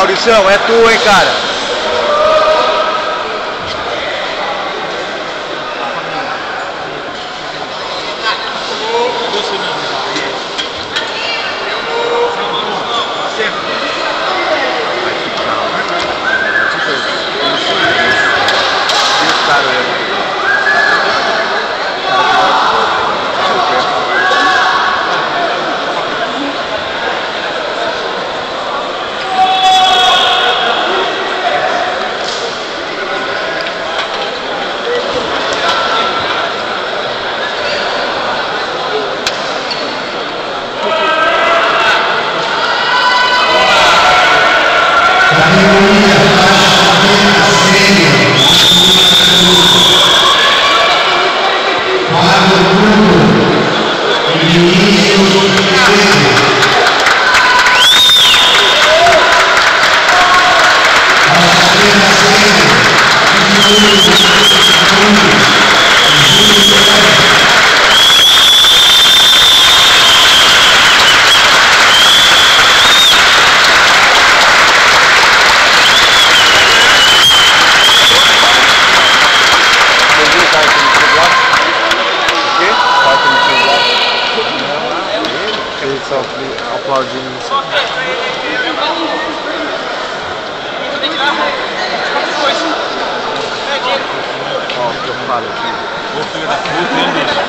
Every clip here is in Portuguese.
Mauricião, é tu, hein, cara. Aplaudindo isso. Ó, o que eu falo aqui. Ô filho da puta, hein, bicho?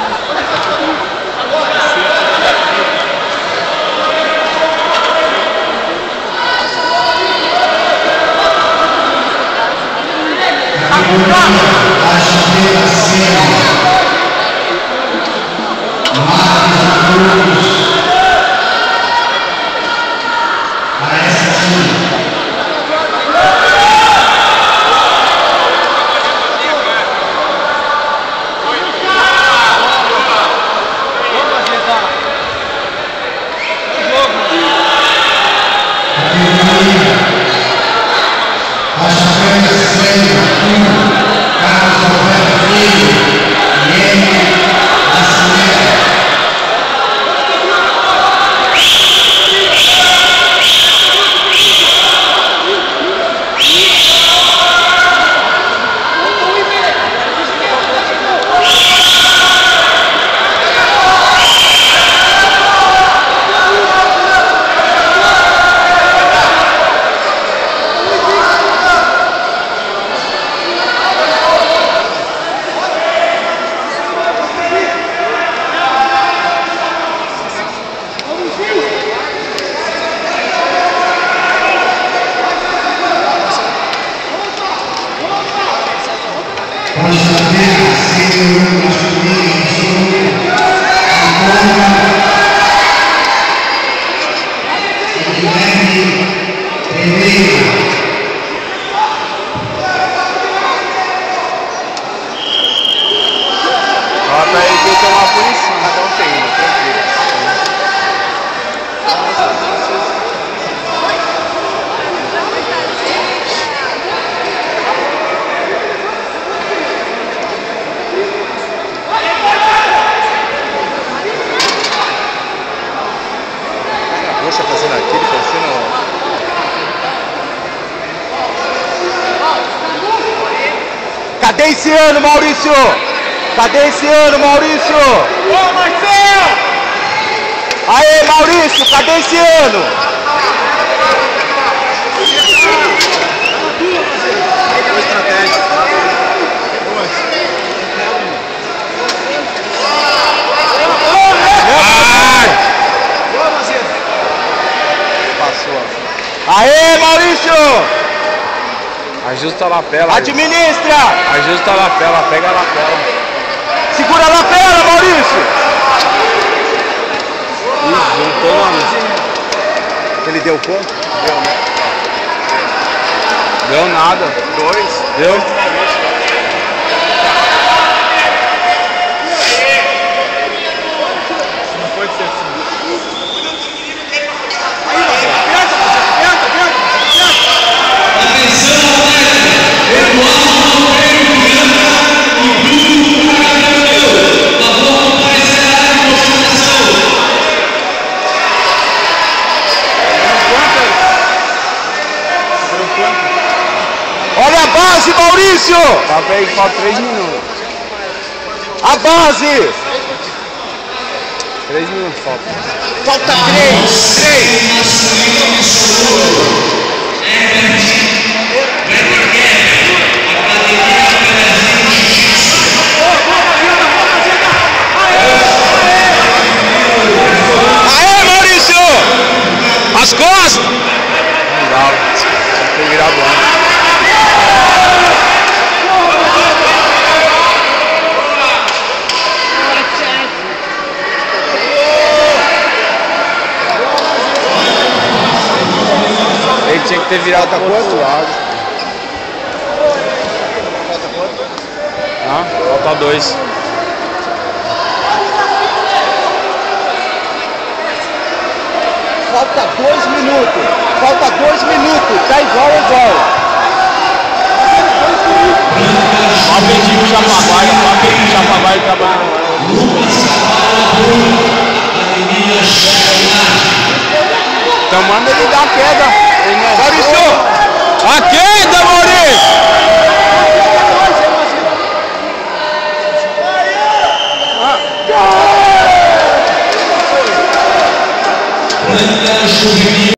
Cadê esse ano, Maurício? Cadê esse ano, Maurício? Ô, Marcelo! Aê, Maurício, cadê esse ano? Boa estratégia. Passou. Aê, Maurício! Ajusta a lapela. Administra! Ajusta a lapela, pega a lapela. Segura a lapela, Maurício! Ih, juntou, mano. Ele deu ponto? Deu, né? Deu nada. 2. Deu. Maurício! Tá bem, falta 3 minutos. A base! 3 minutos falta. Falta 3. Aê, Maurício! As costas! Não dá, tem que virar blanco. Ele tinha que ter virado para o outro lado. Ah, falta 2. Falta 2 minutos. Falta 2 minutos. Tá igual. Só perdi o Chapaguai, trabalhando. Então manda ele dar a queda. Maurício! A queda, Maurício!